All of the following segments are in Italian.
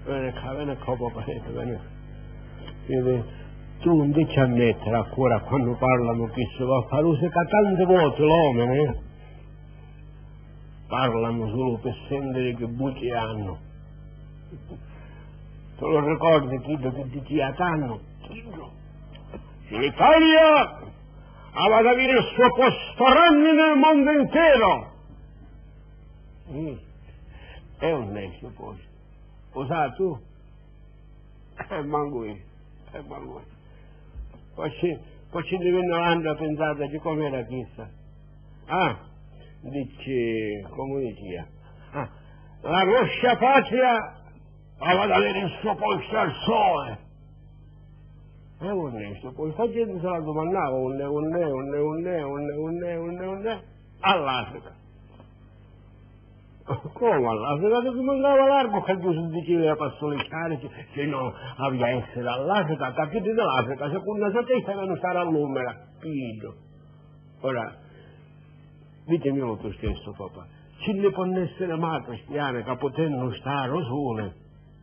viene qua papà, viene. Tu non dici a mettere a cuore quando parlano che si va a fare uso che tante volte l'uomo, parlano solo per sentire che buchi hanno. Te lo ricordi che dici a tanto? L'Italia aveva ad avere il suo posto ranni nel mondo intero. È un suo posto. Lo sai tu? Manco io. Poi ci divenne a pensare che com'era chissà. Dice, come diceva? La nostra patria aveva ad avere il suo posto al sole. Onesto, poi sta gente se la domandava, onne, all'Africa. Come all'Africa? Che mandava largo che tu si diceva per solicitare, se no aveva essere all'Africa, capite dell'Africa, secondo se te non stare all'umera, figlio. Ora, ditemi lo tu stesso, papà, ci ne può essere mai cristiane che potendo stare sole,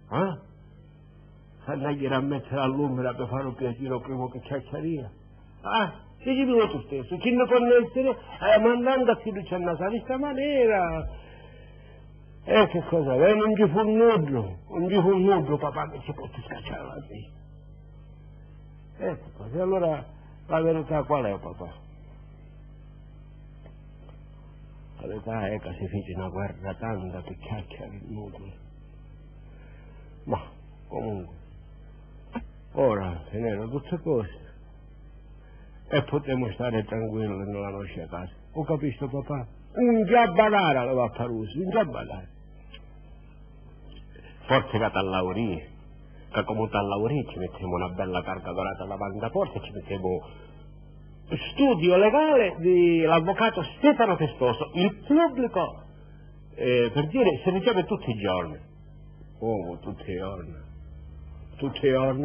andare a mettere all'ombra per fare un piacere prima che cacciaria. Dicimi tu stesso, ci ne può essere mandando a chi c'è una questa maniera. Che cosa? Non ci fu nudo, papà, che ci può scacciare la vita. Ecco, e allora la verità qual è, papà? La verità è che si fece una guerra tanta per cacciare il nudo. Ma comunque, ora finendo tutte cose e potremo stare tranquilli nella nostra casa. Ho capito, papà? Un giabbanare aveva paruso, un giabbanare. Forse che t'allaurì, che come t'allaurì ci mettiamo una bella carta dorata davanti alla porta e ci mettiamo studio legale dell'avvocato Stefano Festoso. Il pubblico, per dire, si riceve tutti i giorni. Oh, tutti i giorni. Tutti i giorni?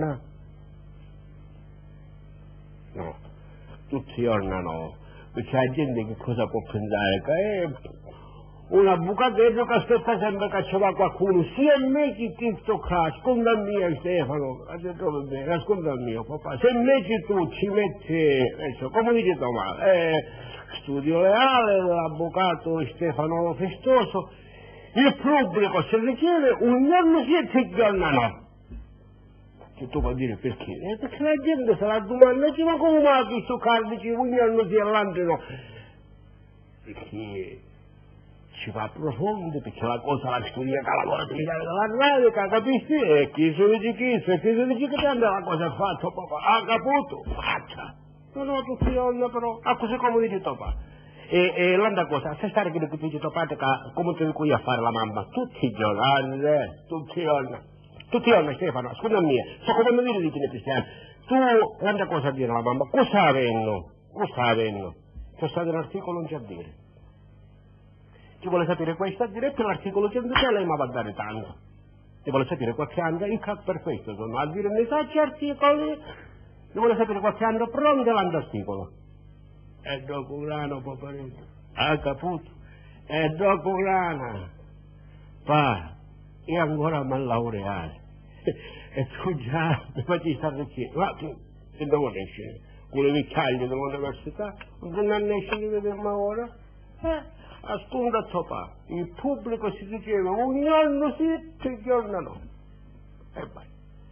No, tutti i giorni no. Perché la gente che cosa può pensare? Che è un avvocato che aspetta sempre che ci va qualcuno, sia me che ti tocca, ascolta mio Stefano, ha detto va bene, ascolta mio papà, se invece tu ci metti, come dici Tommaso, studio leale dell'avvocato Stefano Festoso, il pubblico se ritiene un giorno sì e 3 giorni no. Che tu puoi dire perché? Perché la gente se la domanda, ma come mai questo cardice un giorno sì e l'altro no? Perché ci va profondo, perché la cosa la studia che lavora della radio, capisci? E chi se dice chi, se chi se dice che tanto la cosa è fatta, papà, ha capito? Faccia! No, tutti i giorni però, così come dice papà. E l'altra cosa, se stare che ti dice papà, come te qui a fare la mamma? Tutti i giorni, tutti i giorni. Tutti i giorni, Stefano, ascolta mia, so come mi dici nei cristiani. Tu, l'altra cosa a dire alla mamma, cosa avendo? C'è stato un articolo non c'è a dire. Chi vuole sapere questo, diretto l'articolo 103 lei mi va a dare tanto. Chi vuole sapere qualche anno, il caso per questo sono a dire nei saggi articoli, chi vuole sapere qualche anno, pronto l'articolo. È docurano, poveretto. Ha capito? È docurana. Pa, e ancora mi laureare. E tu già mi facci stare qui. Ma tu, se devo nascere, con le vecchiaie dell'università, non esce di vedermi ora? Ascolta papà, il pubblico si diceva un giorno sì, 3 giorni no. E vai.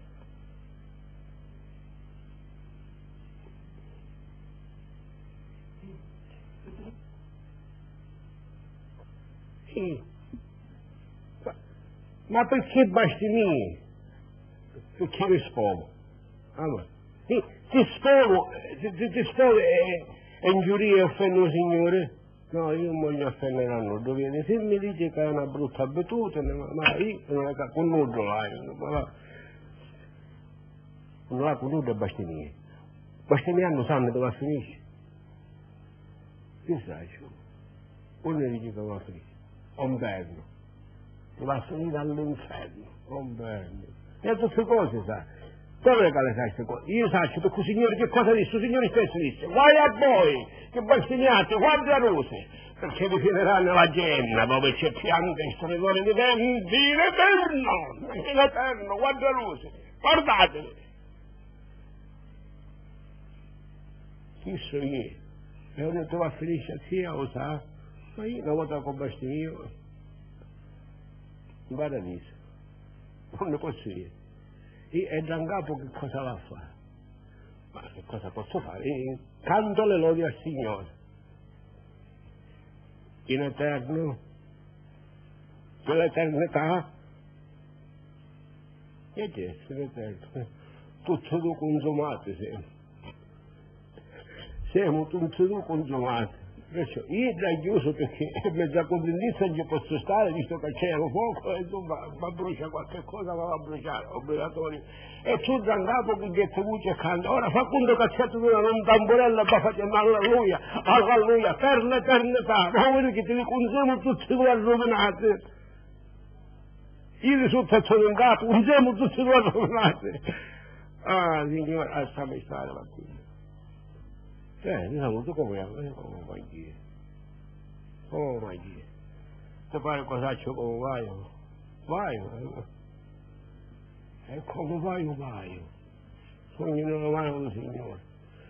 Sì. Ma perché bastimini? Perché rispondo? Allora, ti sposo e ingiuria e offendo il Signore? No, io non voglio offendere a nudo, se mi dice che è una brutta abitudine, ma io non è che con nudo non la con nudo è bastimini. Bastimini sanno dove finisce. Che sai, uno dice che va a finire. Inverno. Va a finire all'inferno, inverno. E tutte cose, sa. Dove che le sai queste cose? Io saccio perché signore che cosa disse? Il signore stesso disse, vai a voi, che bestemmiate, guarda rose, perché vi finiranno la genna, dove c'è piante e stridore di venti, in eterno, guarda rose, guardatevi. Chi sono io? E ho detto, va felice a zia, lo sa? Ma io una volta con bestemmio, in paradiso, non ne posso dire. E da capo che cosa va a fare? Ma che cosa posso fare? Canto le lodi al Signore. In eterno, nell'eternità, e Gesù in eterno. Tutto tu consumato siamo tutti tu consumati. Perciò io già chiuso perché è mezza contentizia non ci posso stare, visto che c'è lo fuoco e tu va brucia qualche cosa, va a bruciare, obbligatorio. E tu da capo che getto voce canta, ora fa conto che c'è tu un tamburello e va facendo alleluia, alleluia, per l'eternità, ma vedi che te li consumo tutti due rovinati. Io risultato in capo, consumo tutti due rovinati. Ah, Signore, lasciami stare la qui. Tu come vai dire? Come vai dire? Se fare cosaccio come vai? Vai. E come vai? Sono nella mano del Signore.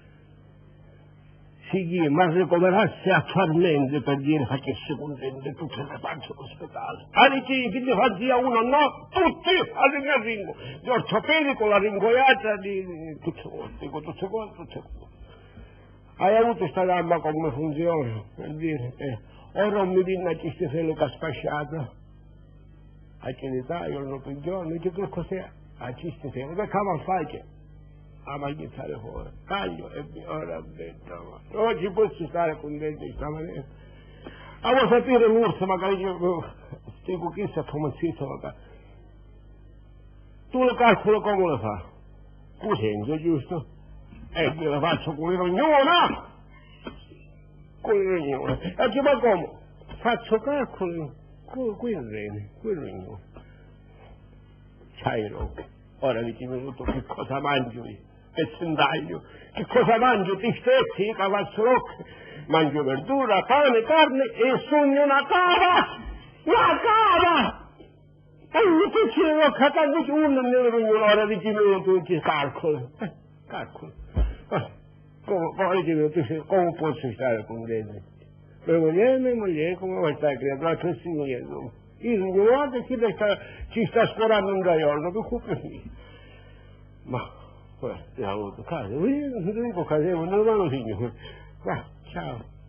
Sì, ma ricoverarsi attualmente per dire facesse contente tutte le facce all'ospedale. Amici, che ne faccia uno? No, tutti al ringo. Gli ortopedico, la ringoiata di tutte cose. Hai avuto questa gamba come funziona? Per dire, ora mi viene a cistifelo che ha spasciato. A Cinità, io non più giorni, che cos'è? A cistifelo, che cavolo fai? A magliare fuori. Taglio e ora ho detto, non ci posso stare contento di questa maniera. A vuoi sapere l'urso, magari io, dico chissà come si fa. Tu lo calcolo come lo fa? Con senso, giusto? E io lo faccio con il rognone! E dico, ma come? Faccio calcoli con quel rognone. C'hai l'occhio. Ora dici minuto che cosa mangio io? Che sentaglio? Che cosa mangio? Ti stessi, io cavazzo l'occhio. Mangio verdura, pane, carne e sogno una cava! Una cava! E io ti ci devo catare di uno nel rognone, ora dici minuto che calcoli. Calcolo. Come posso stare con lei? Mia moglie, come vuoi stare creatura? Per Signore. Io ogni volta ci sta sforando un gaiolo, che colpa mia. Ma, guarda, ho avuto caso, io non dico caso, non lo Signore. Va, ciao.